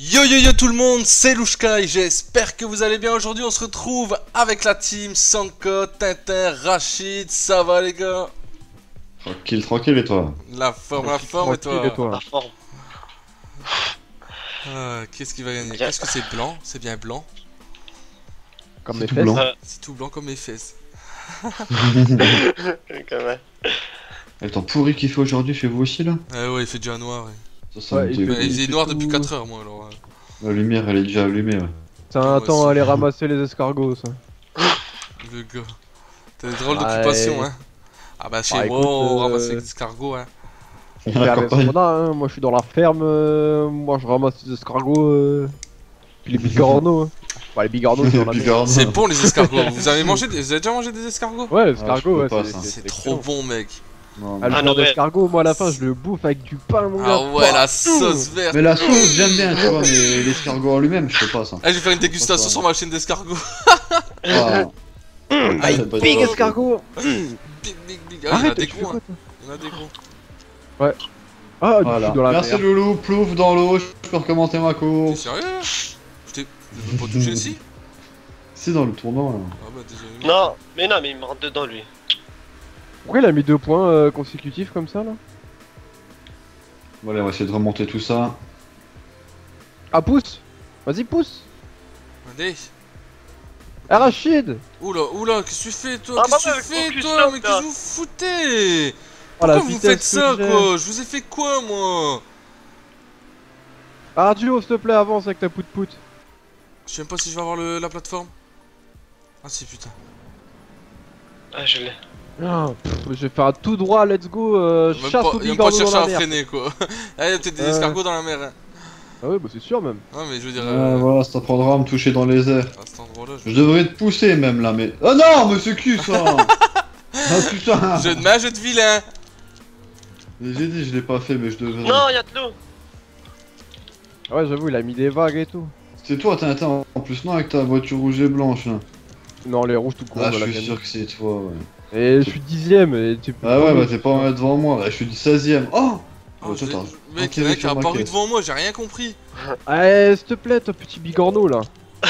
Yo yo yo tout le monde, c'est Louchka et j'espère que vous allez bien. Aujourd'hui on se retrouve avec la team Sanko, Tintin, Rachid. Ça va les gars? Tranquille, tranquille et toi? La forme et toi? La forme. Qu'est-ce qui va gagner? Qu'est-ce que c'est blanc? C'est bien blanc. Comme C'est mes tout fesses. blanc. C'est tout blanc comme mes fesses. Quand même. Et le temps pourri qu'il fait aujourd'hui chez vous aussi là? Ouais, il fait déjà noir. Ouais. Ça Ouais, me il dégoûte. fait- Il est noir depuis tout- 4 heures moi alors. La lumière elle est déjà allumée, ouais. C'est un Moi temps aussi. à aller ramasser les escargots, ça. Le gars. T'as des drôles Ouais. d'occupation hein. Ah bah chez Bah, moi écoute, on ramasse les escargots hein. On À la fait avec ce campagne. qu'on a, hein. Moi je suis dans la ferme, moi je ramasse les escargots, puis les bigorneaux. Hein. Enfin, les bigorneaux, c'est dans la mer. Bigorneau. C'est bon les escargots. Vous avez déjà mangé des escargots? Ouais, les je escargots, peux ouais, pas, ça. C'est trop bon mec. Non, Ah, le Ah, beurre non, ouais. d'escargot, moi à la fin je le bouffe avec du pain, mon gars. Ah ouais la sauce verte. mais la sauce j'aime bien, tu vois, mais l'escargot en lui-même, je peux pas ça. Ah, je vais faire une dégustation sur ma chaîne d'escargots. Ah. Aïe, c'est pas big du tout. escargot. Big. Ah, il y en a Arrête, des tu fais gros. quoi, Hein. toi Il y en a des gros. Ah, je Voilà. suis dans la Merci mer. Loulou, plouf dans l'eau, je peux recommencer ma T'es course. sérieux? Je peux pas toucher ici? C'est dans le tournant là. Ah bah désolé. Non, mais il me rentre dedans lui. Pourquoi il a mis 2 points consécutifs comme ça là? Voilà, on va essayer de remonter tout ça. Ah, pousse. Vas-y, pousse. Allez. Arachide. Oula, qu'est-ce que tu fais toi? Ah, Qu'est-ce bah, que tu fais focus toi? stop, Mais là. qu'est-ce que vous foutez? Oh, la Pourquoi vous vitesse faites que ça j'ai. quoi? Je vous ai fait quoi moi? Arduo, s'il te plaît, avance avec ta pout-pout. Je sais même pas si je vais avoir la plateforme. Ah si putain. Ah, je l'ai. Ah, je vais faire tout droit, let's go, Même chasse pas, au il va pas bigorneau chercher dans la à mer. freiner quoi. Ah, il y a peut-être des Ouais. escargots dans la mer. Hein. Ah ouais, bah c'est sûr même. Non mais je veux dire. Ah, voilà, ça t'apprendra à me toucher dans les airs. À cet endroit-là, je... Je devrais te pousser même là, mais. Oh non, mais c'est cul ça. Ah putain. Jeu de main, jeu de vilain. J'ai dit, je l'ai pas fait, mais je devrais. Non, y'a de l'eau. Ah ouais, j'avoue, il a mis des vagues et tout. C'est toi, Tintin, en plus, non, avec ta voiture rouge et blanche là. Non, les rouges tout court, Ah, dans je la suis sûr que c'est toi, ouais. Et je suis 10ème, et tu peux. Ah ouais, bah t'es pas devant moi, là, je suis du 16ème. Oh. Oh, Toi, t'as- mec, il y en a qui a sur ma apparu caisse. devant moi, j'ai rien compris. Allez, s'il te plaît, toi petit bigorneau là.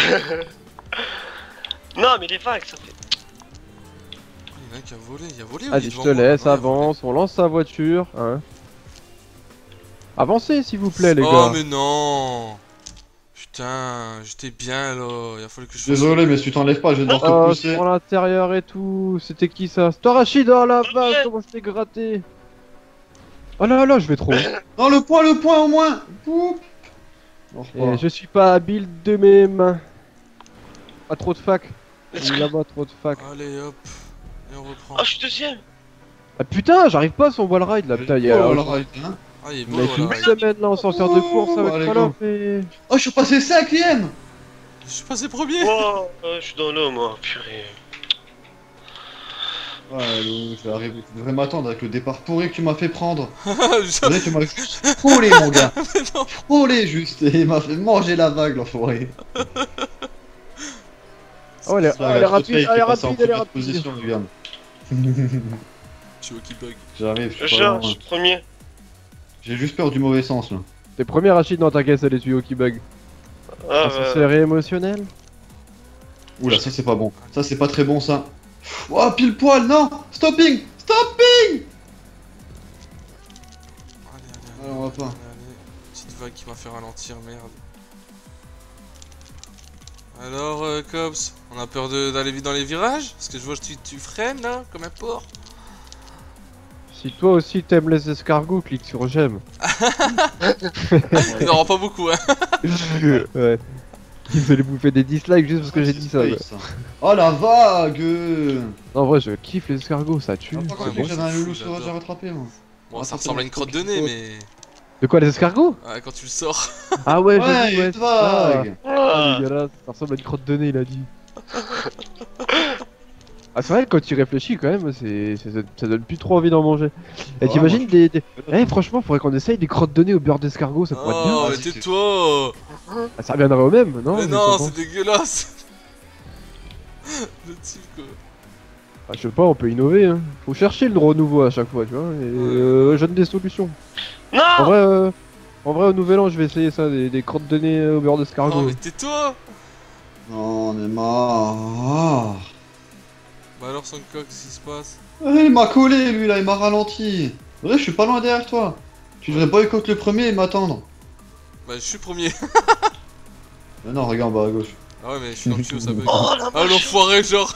Non, mais les vagues, ça fait. Il y en a qui a volé, il a volé. ou il Vas-y, est je devant te moi? laisse, Ouais, il a volé. avance, on lance sa voiture, hein. Avancez, s'il vous plaît, les Oh gars. mais non. Putain, j'étais bien là, il a fallu que je fasse... Désolé, mais si tu t'enlèves pas, je vais devoir te Oh, pousser. sur l'intérieur et tout. C'était qui ça? C'est toi, Rachid, oh la vache, comment je t'ai gratté. Oh là là, je vais trop. Non, le point au moins. Poup. On Et repart. je suis pas habile de mes mains. Pas trop de fac. Oui, là-bas, trop de fac. Allez hop, et on reprend. Oh, je suis deuxième. Ah putain, j'arrive pas à son wall ride là. Putain, il y a. Oh, alors, hein. Ah il est beau On a fait voilà. une semaine là en sortir de course avec allez, Trollope et. Oh, je suis passé 5ème. Je suis passé premier. Oh, je suis dans l'eau, moi, purée. Ouais, je vais arriver. Tu devrais m'attendre avec le départ pourri que tu m'as fait prendre. Je- Tu sais, tu m'as juste frôlé, mon gars. Mais non. Frôlé, juste. Et il m'a fait manger la vague, l'enfoiré. Oh, elle est, C'est pas elle est grave, rapide, je te paye, elle est t'es passé en rapide, elle est première rapide. position, Viviane. Je suis au qui bug. J'arrive, Je je suis pas loin. suis premier. J'ai juste peur du mauvais sens là. T'es premier, Rachid, dans ta caisse, elle est tuyaux qui bug. Ah, Ça c'est émotionnel. Oula, ça c'est pas bon. Ça c'est pas très bon ça. Oh, pile poil, non. Stopping. Stopping. Allez, Ouais, on va pas. allez. Petite vague qui m'a fait ralentir, merde. Alors, Cops, on a peur d'aller vite dans les virages? Parce que je vois que tu freines là, comme un porc. Si toi aussi t'aimes les escargots, clique sur j'aime. Il n'en aura pas beaucoup, hein. Ouais. Il fallait bouffer des dislikes juste parce que j'ai dit ça. Ouais. Oh la vague. Non, en vrai, je kiffe les escargots, ça tue. Attends, quand C'est même, bon. j'avais un loulou J'adore. sauvage à rattraper moi. Bon, ça Attends, ressemble à une crotte de faut que nez, je mais. De quoi, les escargots? Ouais, quand tu le sors. Ah ouais, Ouais, j'avoue, ouais. une c'est ça. vague. Ah, Ah, dégueulasse, ça ressemble à une crotte de nez, il a dit. Ah, c'est vrai que quand tu y réfléchis, quand même, ça donne plus trop envie d'en manger. Et Ouais, t'imagines moi, des. Eh, franchement, faudrait qu'on essaye des crottes de nez au beurre d'escargot, ça pourrait être bien. Oh, mais vas-y, tais-toi. Ah, ça reviendrait au même, non? Mais je non, pense. c'est dégueulasse. Le type, quoi. Ah, je sais pas, on peut innover, hein. Faut chercher le renouveau à chaque fois, tu vois, et je donne des solutions. En non. vrai, En vrai, au nouvel an, je vais essayer ça, des crottes de nez au beurre Oh, d'escargot. mais tais-toi. Non, on est marre. Bah alors, Sanko, qu'est-ce qui se passe? Il m'a collé, lui, là, il m'a ralenti. Vrai, je suis pas loin derrière toi. Tu devrais boycott le premier et m'attendre. Bah, je suis premier. Mais non, regarde en bas à gauche. Ah ouais, mais je suis dans le tuyau, ça bug. Oh la Ah, vache. l'enfoiré, genre.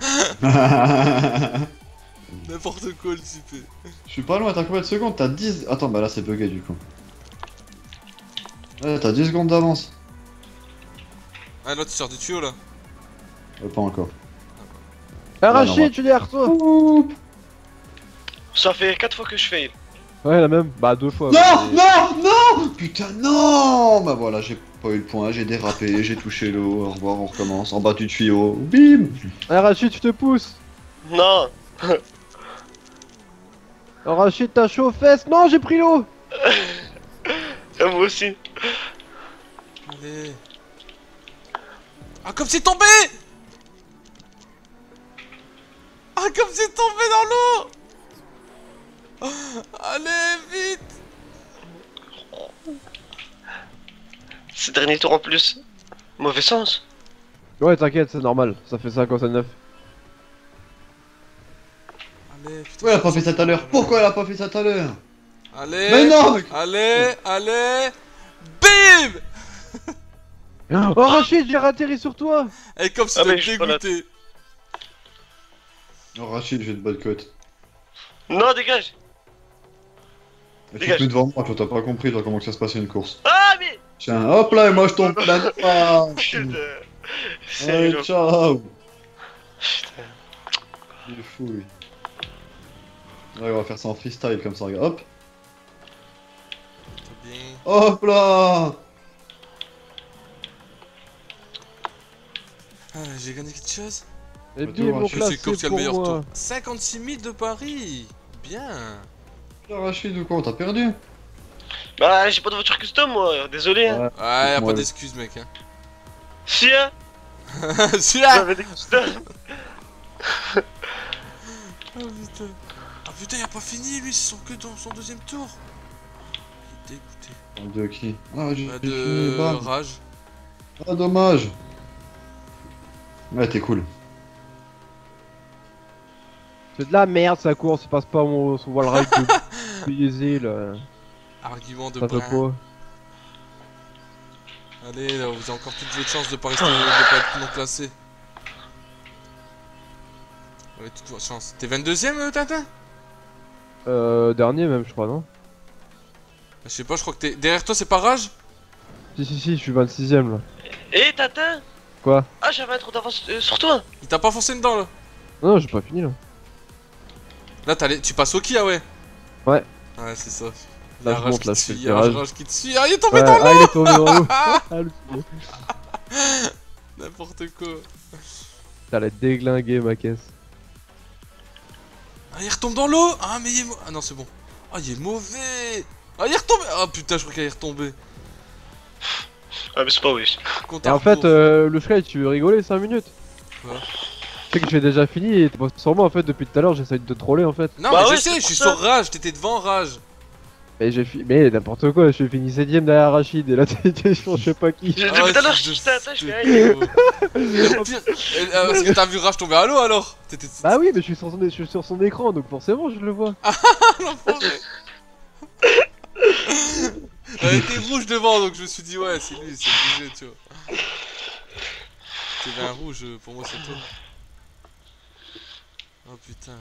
N'importe quoi, le type. Je suis pas loin, t'as combien de secondes? T'as 10... Attends, bah là c'est bugué du coup. Ouais, t'as 10 secondes d'avance. Ah, là, tu sors du tuyau, là. Pas encore. Ah, non, Rachid, ouais. tu es derrière toi. Ça fait 4 fois que je fail. Ouais, la même. Bah, 2 fois. Non, mais- non, non. Putain, non. Bah voilà, j'ai pas eu le point, j'ai dérapé, j'ai touché l'eau. Au revoir, on recommence. En bas du tuyau. Bim. Ah, Rachid, tu te pousses. Non. Ah, Rachid, t'as chaud aux fesses. Non, j'ai pris l'eau. Moi aussi. Allez. Ah, comme c'est tombé. Ah, comme c'est tombé dans l'eau. Allez, vite. Ce dernier tour en plus. Mauvais sens. Ouais, t'inquiète, c'est normal. Ça fait 59. Allez, putain. Pourquoi elle a pas fait ça tout à l'heure? Pourquoi elle a pas fait ça tout à l'heure? Allez. Mais non, mec. Allez, allez. Bim. Oh, Rachid, j'ai atterri sur toi. Et comme Ah, c'était mais je suis pas là. dégoûté. Oh, Rachid, je vais te boycott. Non, dégage. Tu te Dégage. mets devant moi, toi t'as pas compris toi comment que ça se passe une course. Ah, mais. Tiens, hop là, et moi je tombe là. Ah, Putain. C'est allez, nul. ciao. Putain. Il est fou, lui. Ouais, on va faire ça en freestyle comme ça, regarde. Hop, Très bien. hop là. Ah, j'ai gagné quelque chose. Et Bah, bim, toi, mon Rachid, Je sais classé comme c'est le pour meilleur moi. tour. 56 000 de Paris. Bien. Rachid ou quoi? T'as perdu? Bah, j'ai pas de voiture custom, moi. Désolé. Hein. Ouais, y a moi, pas d'excuses, mec. Hein. Si, hein. Celui-là. J'avais des custom. Oh putain. Ah putain, il a pas fini, lui, c'est que dans son deuxième tour. Il est dégoûté. De qui? Ah, j'ai Bah, fini, de bam. Rage. Ah, dommage. Ouais, t'es cool. C'est de la merde, sa course. Il passe pas mon son wall ride de biaisé là. Argument de Ça fait brin. pas. Allez, là, vous avez encore toutes votre chances de pas rester, de pas être non classé. Vous avez toutes vos chances. T'es 22ème, Tintin? Dernier même, je crois, non? Je sais pas, je crois que t'es. Derrière toi, c'est pas Rage? Si, je suis 26ème là. Eh, Tintin. Quoi? Ah, j'avais un trou d'avance sur toi. Il t'a pas foncé dedans, là? Non, j'ai pas fini là. Là, tu passes au qui, ah ouais? Ouais. Ouais, c'est ça. Là, Y'a je Rage monte, qui là, te je fais suit, le y'a virage. Rage qui te suit. Ah, il est tombé Ouais, dans l'eau! ah, il est tombé dans l'eau. Ah, le fou. N'importe quoi. T'allais déglinguer ma caisse. Ah, il retombe dans l'eau! Ah, mais il est Ah non, c'est bon. Ah, il est mauvais! Ah, il est retombé! Ah putain, je crois qu'il est retombé. Ah, mais c'est pas oui. Compte Et à en fait, rebours. le Sky, tu veux rigoler 5 minutes? Quoi? Tu sais que j'ai déjà fini et t'es pas sur moi en fait depuis tout à l'heure, j'essaye de te troller en fait. Non, Bah mais ouais, je sais, c'est je pour suis ça. sur Rage, t'étais devant Rage. Mais mais n'importe quoi, je suis fini 7ème derrière Rachid et là t'es sur je sais pas qui. Depuis Ah, tout à l'heure, fils je de suis Tintin, je fais pute. rien. Le pire- Parce que t'as vu Rage tomber à l'eau alors? T'étais. Bah oui, mais je suis sur son écran donc forcément je le vois. L'enfoiré. Elle était rouge devant donc je me suis dit ouais c'est lui, c'est obligé tu vois. T'avais un rouge, pour moi c'est toi. Oh putain.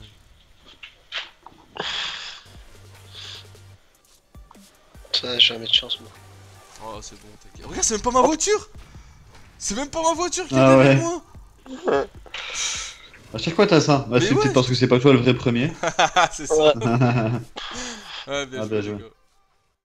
Ça, jamais de chance, moi. Oh c'est bon t'inquiète. Regarde c'est même pas ma voiture. C'est même pas ma voiture qui est Ah derrière ouais. moi. À chaque fois t'as ça. Bah, Mais c'est ouais. peut-être parce que c'est pas toi le vrai premier. Ah c'est ça. Ouais. Ouais bien Ah, joué bien les joué. gars.